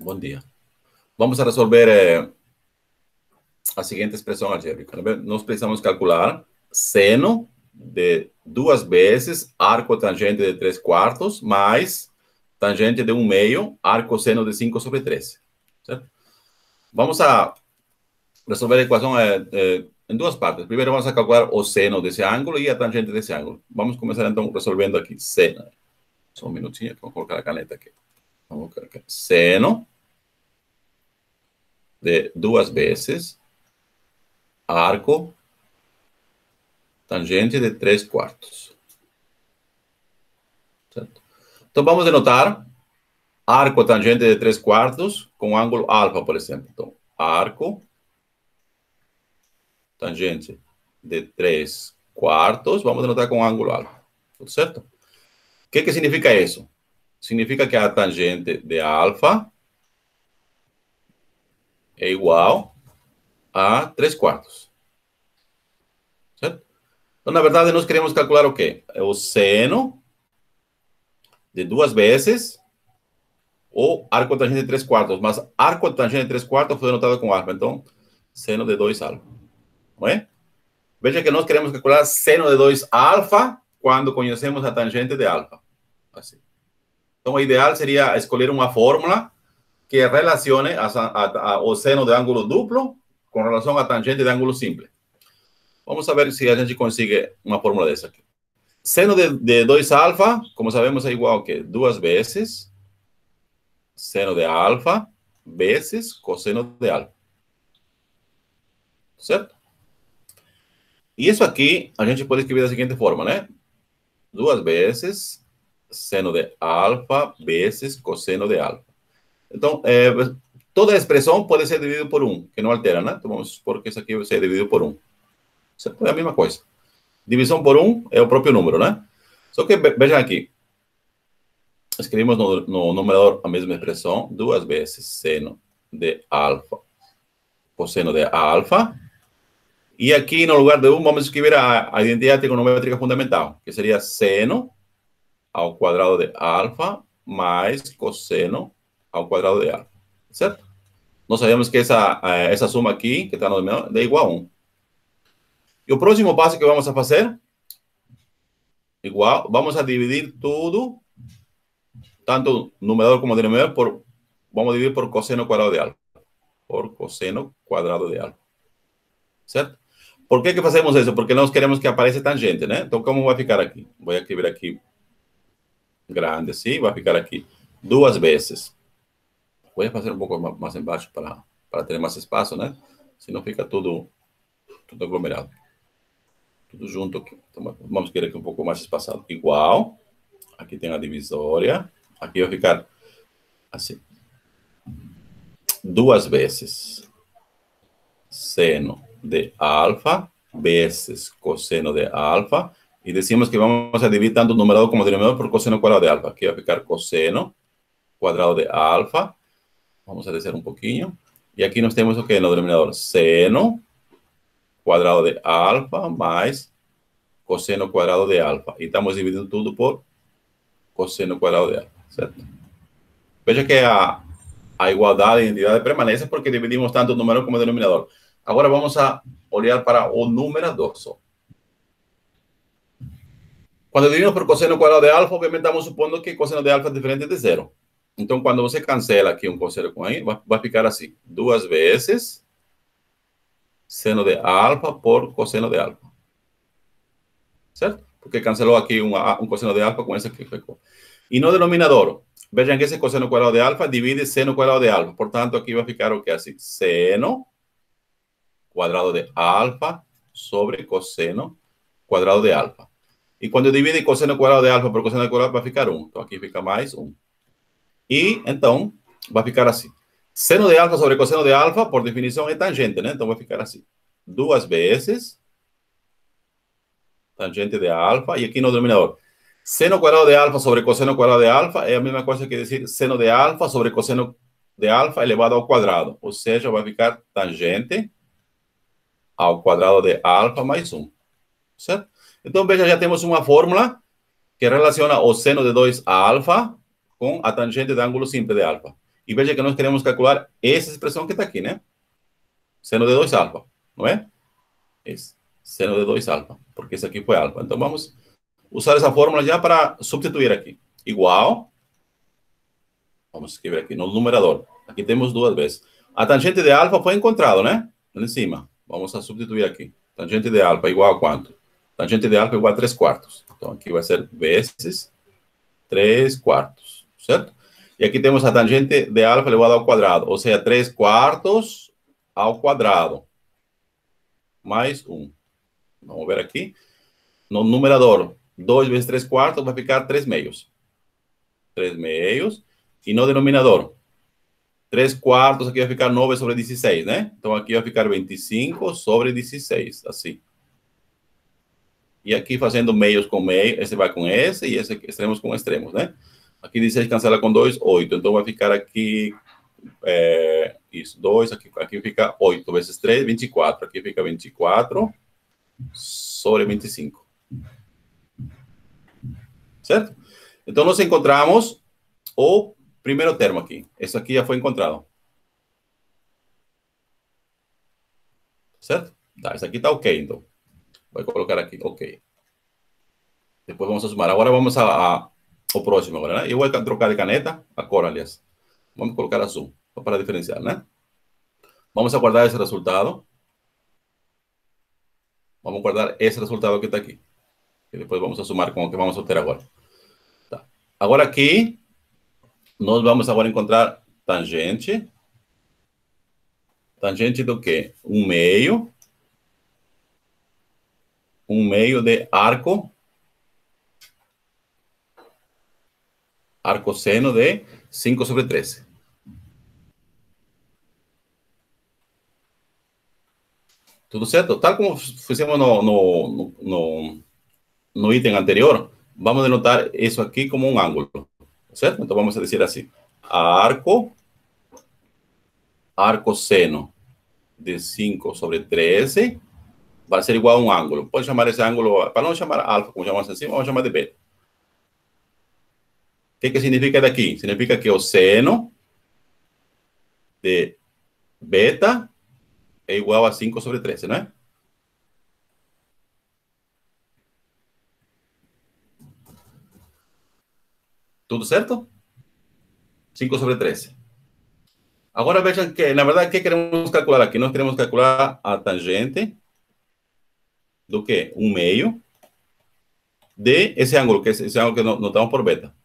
Bom dia. Vamos a resolver a seguinte expressão algébrica. Nós precisamos calcular seno de 2 vezes arco tangente de 3 quartos mais tangente de 1/2 arco seno de 5 sobre 13. Certo? Vamos a resolver a equação em duas partes. Primeiro vamos a calcular o seno desse ângulo e a tangente desse ângulo. Vamos começar então resolvendo aqui. Seno. Só um minutinho que eu vou colocar a caneta aqui. Vamos colocar aqui. Seno de 2 vezes arco tangente de 3 quartos. Certo? Então, vamos denotar arco tangente de 3 quartos com ângulo alfa, por exemplo. Então, arco tangente de 3 quartos, vamos denotar com ângulo alfa. Tudo certo? O que significa isso? Significa que a tangente de alfa é igual a 3 quartos. Certo? Então, na verdade, nós queremos calcular o quê? É o seno de 2 vezes o arco tangente de 3 quartos. Mas arco tangente de 3 quartos foi denotado com alfa. Então, seno de 2 alfa. Não é? Veja que nós queremos calcular seno de 2 alfa quando conhecemos a tangente de alfa. Assim. Então, o ideal seria escolher uma fórmula que relacione o seno de ângulo duplo com relação à tangente de ângulo simples. Vamos ver se a gente consegue uma fórmula dessa aqui. Seno de 2 alfa, como sabemos, é igual a quê? 2 vezes seno de alfa vezes cosseno de alfa. Certo? E isso aqui a gente pode escrever da seguinte forma, né? 2 vezes seno de alfa vezes cosseno de alfa. Então, toda a expressão pode ser dividida por 1, que não altera, né? Então, vamos supor que isso aqui vai ser dividido por 1. Certo? É a mesma coisa. Divisão por 1 é o próprio número, né? Só que, vejam aqui. Escrevemos no numerador a mesma expressão, 2 vezes seno de alfa cosseno de alfa. E aqui, no lugar de 1, vamos escrever a identidade trigonométrica fundamental, que seria seno ao quadrado de alfa mais cosseno ao quadrado de alfa. Certo? Nós sabemos que essa soma aqui, que está no denominador, é igual a 1. E o próximo passo que vamos a fazer, igual, vamos a dividir tudo, tanto numerador como denominador, vamos a dividir por cosseno quadrado de alfa. Por cosseno quadrado de alfa. Certo? Por que fazemos isso? Porque nós queremos que apareça tangente, né? Então, como vai ficar aqui? Vou escrever aqui grande, assim, vai ficar aqui 2 vezes. Vou fazer um pouco mais embaixo para ter mais espaço, né? Senão fica tudo aglomerado. Tudo junto aqui. Então, vamos querer aqui um pouco mais espaçado. Igual. Aqui tem a divisória. Aqui vai ficar assim. 2 vezes seno de alfa vezes cosseno de alfa. E decimos que vamos a dividir tanto o numerador como o denominador por cosseno quadrado de alfa. Aqui vai ficar cosseno quadrado de alfa. Vamos a descer um pouquinho. E aqui nós temos o que no denominador? Seno quadrado de alfa mais cosseno quadrado de alfa. E estamos dividindo tudo por cosseno quadrado de alfa, certo? Veja que a igualdade e a identidade permanece porque dividimos tanto o numerador como o denominador. Agora vamos a olhar para o numerador só. Quando dividimos por cosseno quadrado de alfa, obviamente estamos supondo que cosseno de alfa é diferente de zero. Então, quando você cancela aqui um cosseno com aí, vai ficar assim. 2 vezes seno de alfa por cosseno de alfa. Certo? Porque cancelou aqui um cosseno de alfa com esse aqui. E no denominador, vejam que esse cosseno quadrado de alfa divide seno quadrado de alfa. Portanto, aqui vai ficar o que assim? Seno quadrado de alfa sobre cosseno quadrado de alfa. E quando divide cosseno quadrado de alfa por cosseno quadrado, vai ficar 1. Então, aqui fica mais 1. E, então, vai ficar assim. Seno de alfa sobre cosseno de alfa, por definição, é tangente, né? Então, vai ficar assim. 2 vezes tangente de alfa. E aqui no denominador, seno quadrado de alfa sobre cosseno quadrado de alfa é a mesma coisa que dizer seno de alfa sobre cosseno de alfa elevado ao quadrado. Ou seja, vai ficar tangente ao quadrado de alfa mais 1. Certo? Então, veja, já temos uma fórmula que relaciona o seno de 2 alfa com a tangente de ângulo simples de alfa. Y veja que nós queremos calcular essa expressão que está aqui, né? Seno de 2 alfa, não é? Esse. Seno de 2 alfa, porque esse aqui foi alfa. Então, vamos usar essa fórmula já para substituir aqui. Igual, vamos escrever aqui no numerador. Aqui temos duas vezes. A tangente de alfa foi encontrado, né? Lá em cima. Vamos a substituir aqui. Tangente de alfa igual a quanto? Tangente de alfa igual a 3 quartos. Então, aqui vai ser vezes 3 quartos, certo? E aqui temos a tangente de alfa elevado ao quadrado, ou seja, 3 quartos ao quadrado, mais 1. Vamos ver aqui. No numerador, 2 vezes 3 quartos vai ficar 3 meios. 3 meios. E no denominador, 3 quartos, aqui vai ficar 9 sobre 16, né? Então, aqui vai ficar 25 sobre 16, assim. E aqui fazendo meios com meio, esse vai com esse, e esse extremos com extremos, né? Aqui 16 cancela com 2, 8. Então, vai ficar aqui, isso, 2, aqui fica 8 vezes 3, 24. Aqui fica 24 sobre 25. Certo? Então, nós encontramos o primeiro termo aqui. Esse aqui já foi encontrado. Certo? Tá, esse aqui tá ok, então. Vou colocar aqui, ok. Depois vamos a somar. Agora vamos ao próximo, agora, né? Eu vou trocar de caneta, a cor, aliás. Vamos colocar azul, para diferenciar, né? Vamos a guardar esse resultado. Vamos guardar esse resultado que está aqui. E depois vamos a somar com o que vamos a ter agora. Tá. Agora aqui, nós vamos agora encontrar tangente. Tangente do quê? 1/2. 1/2 de arco. Arcoseno de 5 sobre 13. Tudo certo? Tal como fizemos no item anterior, vamos denotar isso aqui como um ângulo. Certo? Então, vamos a dizer assim. Arcoseno de 5 sobre 13 vai ser igual a um ângulo. Pode chamar esse ângulo, para não chamar alfa, como chamamos assim, vamos chamar de beta. O que significa daqui? Significa que o seno de beta é igual a 5 sobre 13, não é? Tudo certo? 5 sobre 13. Agora vejam que, na verdade, o que queremos calcular aqui? Nós queremos calcular a tangente do que? 1/2 de esse ângulo, que é esse ângulo que notamos por beta.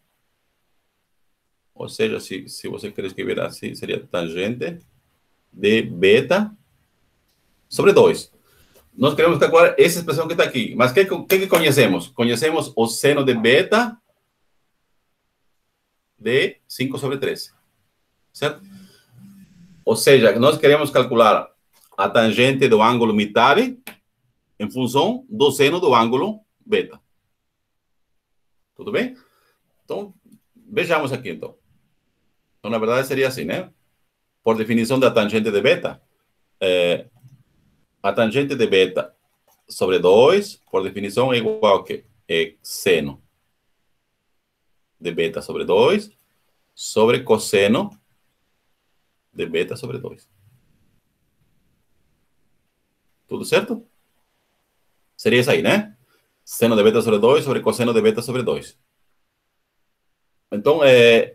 Ou seja, se você quer escrever assim, seria tangente de beta sobre 2. Nós queremos calcular essa expressão que está aqui. Mas o que conhecemos? Conhecemos o seno de beta de 5 sobre 13. Certo? Ou seja, nós queremos calcular a tangente do ângulo metade em função do seno do ângulo beta. Tudo bem? Então, vejamos aqui, então. Então, na verdade, seria assim, né? Por definição da tangente de beta, a tangente de beta sobre 2, por definição, é igual a quê? É seno de beta sobre 2 sobre cosseno de beta sobre 2. Tudo certo? Seria isso aí, né? Seno de beta sobre 2 sobre cosseno de beta sobre 2. Então,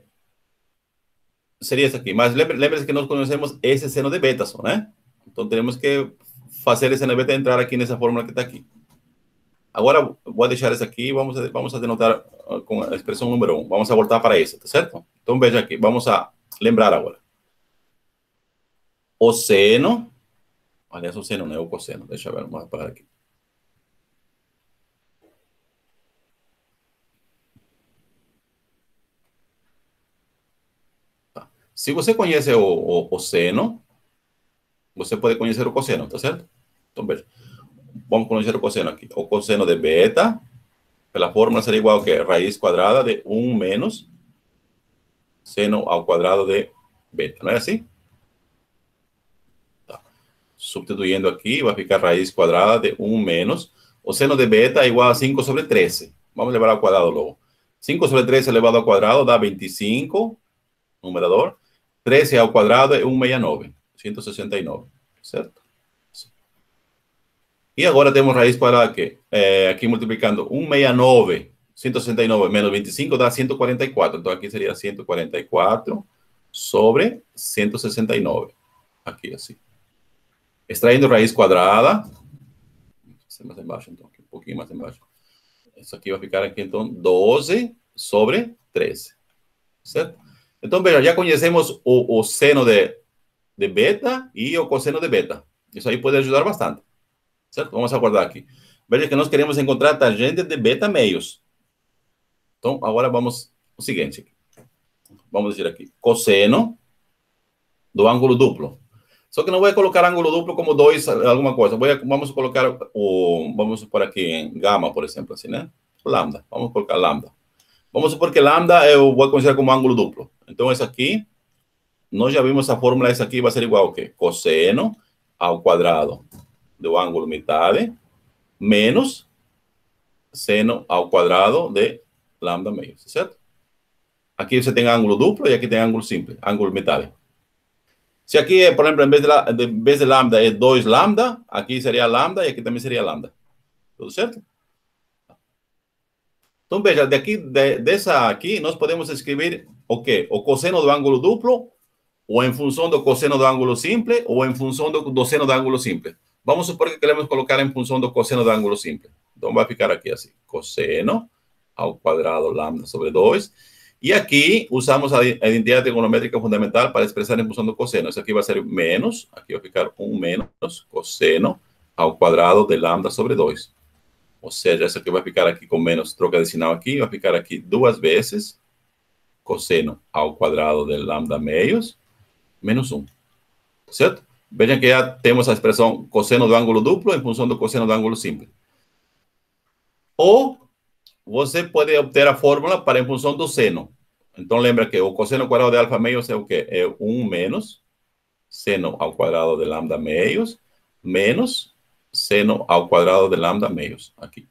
seria isso aqui. Mas lembre-se que nós conhecemos esse seno de beta só, né? Então, temos que fazer esse seno de beta entrar aqui nessa fórmula que está aqui. Agora, vou deixar isso aqui e vamos a denotar com a expressão número 1. Vamos a voltar para essa, tá certo? Então, veja aqui. Vamos a lembrar agora. O seno... Aliás, o seno não é o cosseno. Deixa eu ver, vamos apagar aqui. Tá. Se você conhece o seno, você pode conhecer o cosseno, tá certo? Então, veja. Vamos conhecer o cosseno aqui. O cosseno de beta, pela fórmula, seria igual a quê? Raiz quadrada de 1 menos seno ao quadrado de beta. Não é assim? Tá. Substituindo aqui, vai ficar raiz quadrada de 1 menos. O seno de beta é igual a 5 sobre 13. Vamos levar ao quadrado logo. 5 sobre 13 elevado ao quadrado dá 25, numerador. 13 ao quadrado é 169, 169, certo? E agora temos raiz quadrada aqui. Aqui multiplicando 169, 169 menos 25 dá 144. Então aqui seria 144 sobre 169. Aqui assim. Extraindo raiz quadrada. Mais embaixo, então, aqui, um pouquinho mais embaixo. Isso aqui vai ficar aqui, então, 12 sobre 13. Certo? Então, veja, já conhecemos o seno de beta e o cosseno de beta. Isso aí pode ajudar bastante. Certo? Vamos aguardar aqui. Veja que nós queremos encontrar a tangente de beta meios. Então, agora vamos o seguinte. Vamos dizer aqui. Cosseno do ângulo duplo. Só que não vou colocar ângulo duplo como 2 alguma coisa. Vamos colocar vamos supor aqui em gama, por exemplo, assim, né? Lambda. Vamos colocar lambda. Vamos supor que lambda eu vou considerar como ângulo duplo. Então, esse aqui, nós já vimos a fórmula, essa aqui vai ser igual ao quê? Cosseno ao quadrado do ângulo metade menos seno ao quadrado de lambda meio, certo? Aqui você tem ângulo duplo e aqui tem ângulo simples, ângulo metade. Se aqui, por exemplo, em vez de lambda é 2 lambda, aqui seria lambda e aqui também seria lambda. Tudo certo? Então, veja, dessa aqui, nós podemos escrever o quê? O cosseno do ângulo duplo, ou em função do cosseno do ângulo simples, ou em função do seno do ângulo simples. Vamos supor que queremos colocar em função do cosseno do ângulo simples. Então, vai ficar aqui assim, cosseno ao quadrado lambda sobre 2. E aqui usamos a identidade trigonométrica fundamental para expressar em função do cosseno. Isso aqui vai ser menos, aqui vai ficar 1 menos cosseno ao quadrado de lambda sobre 2. Ou seja, isso aqui vai ficar aqui com menos, troca de sinal aqui, vai ficar aqui 2 vezes cosseno ao quadrado de lambda meios menos 1. Certo? Vejam que já temos a expressão cosseno do ângulo duplo em função do cosseno do ângulo simples. Ou você pode obter a fórmula para em função do seno. Então, lembra que o cosseno quadrado de alfa meios é o quê? É 1 menos seno ao quadrado de lambda meios menos seno ao quadrado de lambda meios. Aqui.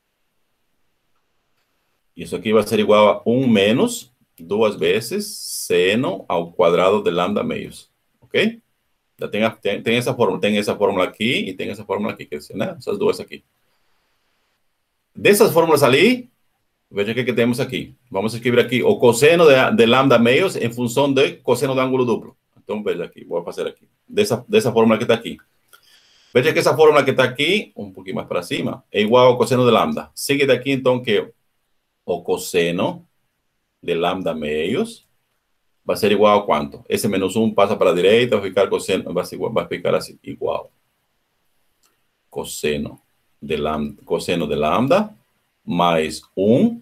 Isso aqui vai ser igual a 1 menos 2 vezes seno ao quadrado de lambda meios. Ok? Já tem essa fórmula. Tem essa fórmula aqui e tem essa fórmula aqui. Quer dizer, né? Essas duas aqui. Dessas fórmulas ali, veja o que temos aqui. Vamos escrever aqui o cosseno de lambda meios em função do cosseno do ângulo duplo. Então, veja aqui. Vou fazer aqui. Dessa fórmula que está aqui. Veja que essa fórmula que está aqui, um pouquinho mais para cima, é igual ao cosseno de lambda. Sigue daqui, então, que o cosseno de lambda meios vai ser igual a quanto? Esse menos 1 passa para a direita, vai ficar cosseno, vai ficar assim, igual. Cosseno de lambda mais 1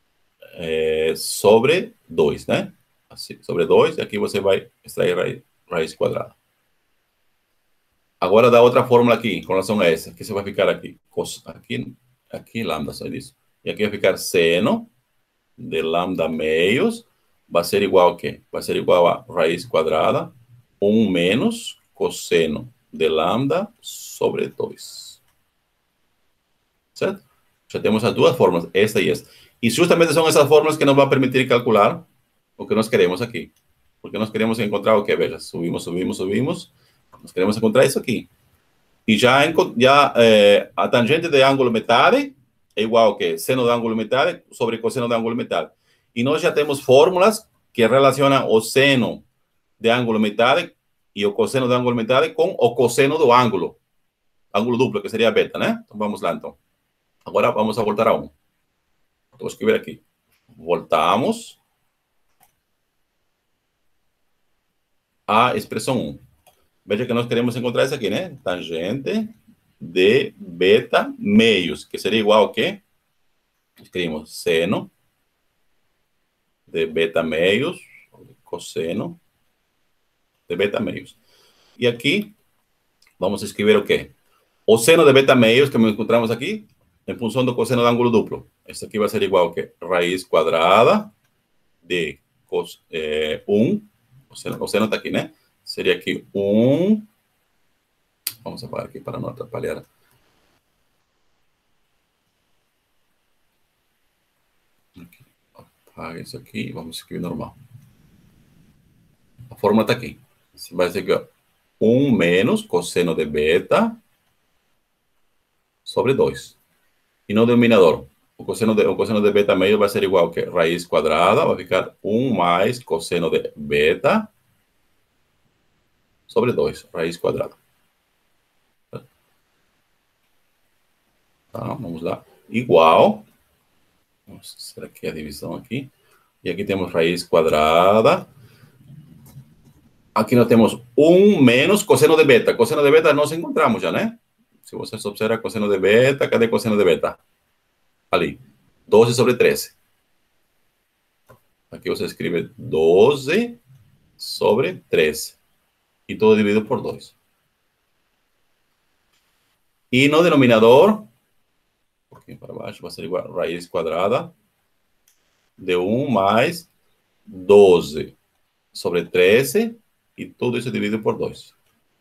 sobre 2, né? Assim, sobre 2, e aqui você vai extrair raiz quadrada. Agora dá outra fórmula aqui, com relação a essa, que você vai ficar aqui. Aqui lambda, só isso. E aqui vai ficar seno de lambda meios, vai ser igual a quê? Vai ser igual a raiz quadrada, 1 menos cosseno de lambda sobre 2. Certo? Já temos as duas fórmulas, esta e esta. E justamente são essas fórmulas que nos vão permitir calcular o que nós queremos aqui. Porque nós queremos encontrar o que? Veja, subimos. Nós queremos encontrar isso aqui. E já a tangente de ângulo metade é igual ao quê? Seno do ângulo metade sobre cosseno do ângulo metade. E nós já temos fórmulas que relacionam o seno de ângulo metade e o cosseno do ângulo metade com o cosseno do ângulo duplo, que seria beta, né? Então vamos lá, então. Agora vamos a voltar a 1. Vou escrever aqui. Voltamos à expressão 1. Veja que nós queremos encontrar isso aqui, né? Tangente de beta meios, que seria igual ao quê? Escrevemos seno de beta meios, cosseno de beta meios. E aqui, vamos escrever o quê? O seno de beta meios, que encontramos aqui, em função do cosseno do ângulo duplo. Isso aqui vai ser igual ao quê? Raiz quadrada de 1. O seno está aqui, né? Seria aqui 1. Vamos apagar aqui para não atrapalhar. Aqui. Apaga isso aqui. Vamos escrever normal. A fórmula está aqui. Vai ser que 1 menos cosseno de beta sobre 2. E no denominador, o cosseno de beta meio vai ser igual que raiz quadrada, vai ficar 1 mais cosseno de beta sobre 2, raiz quadrada. Tá, vamos lá. Igual. Será que é a divisão aqui? E aqui temos raiz quadrada. Aqui nós temos 1 menos cosseno de beta. Cosseno de beta nós encontramos já, né? Se vocês observam cosseno de beta, cadê cosseno de beta? Ali. 12 sobre 13. Aqui você escreve 12 sobre 13. E todo dividido por 2. E no denominador, um pouquinho para baixo, vai ser igual a raiz quadrada de 1 mais 12 sobre 13. E tudo isso dividido por 2.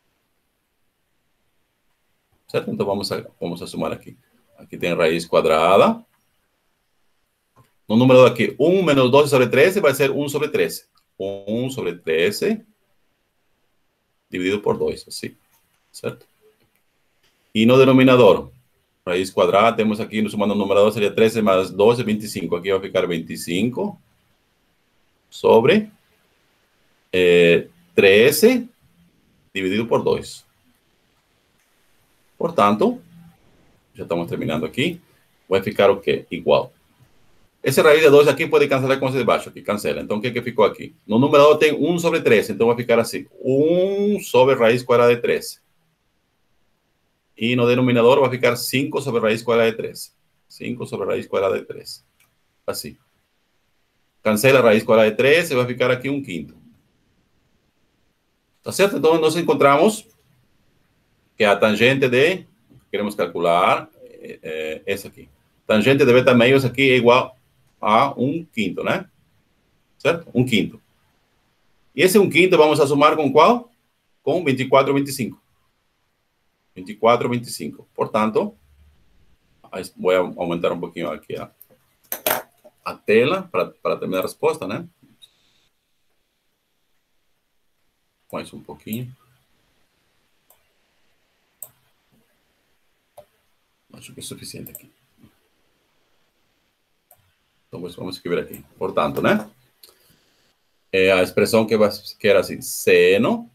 Certo? Então vamos a somar aqui. Aqui tem raiz quadrada. No número aqui, 1 menos 12 sobre 13 vai ser 1 sobre 13. 1 sobre 13 dividido por 2, assim. Certo? E no denominador, raiz quadrada, temos aqui, no sumando no numerador, seria 13 mais 12, 25. Aqui vai ficar 25 sobre 13 dividido por 2. Portanto, já estamos terminando aqui. Vai ficar o quê? Igual. Esse raiz de 2 aqui pode cancelar com esse de baixo. Aqui, cancela. Então, o que ficou aqui? No numerador tem 1 sobre 13. Então, vai ficar assim. 1 sobre raiz quadrada de 13. E no denominador vai ficar 5 sobre raiz quadrada de 13. 5 sobre raiz quadrada de 13. Assim. Cancela a raiz quadrada de 13 e vai ficar aqui 1/5. Tá certo? Então, nós encontramos que a tangente de... Queremos calcular essa aqui. Tangente de beta meios aqui é igual a 1/5, né? Certo? 1/5. E esse 1/5 vamos a somar com qual? Com 24 ou 25. 24 ou 25. Portanto, vou aumentar um pouquinho aqui a tela para terminar a resposta, né? Mais um pouquinho. Acho que é suficiente aqui. Então, vamos escrever aqui. Portanto, né? É a expressão que era assim, seno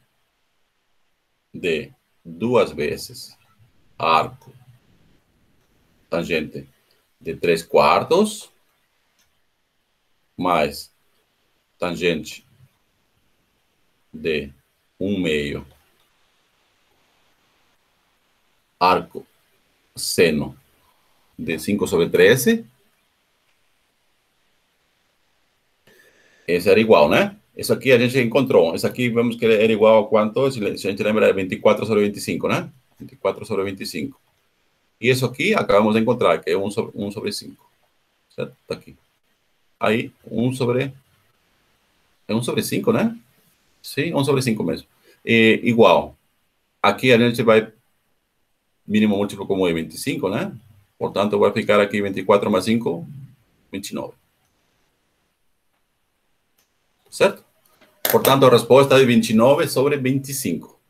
de 2 vezes arco tangente de 3/4 mais tangente de 1/2 arco seno de 5 sobre 13. Esse era igual, né? Isso aqui a gente encontrou. Isso aqui vemos que era igual a quanto? Se a gente lembra, é 24 sobre 25, né? 24 sobre 25. E isso aqui acabamos de encontrar, que é 1 sobre 5. Certo? Tá aqui. Aí, 1 sobre... É 1 sobre 5, né? Sim, 1 sobre 5 mesmo. E, igual. Aqui a gente vai... Mínimo múltiplo comum é 25, né? Portanto, vai ficar aqui 24 mais 5, 29. Certo? Portanto, a resposta é 29 sobre 25.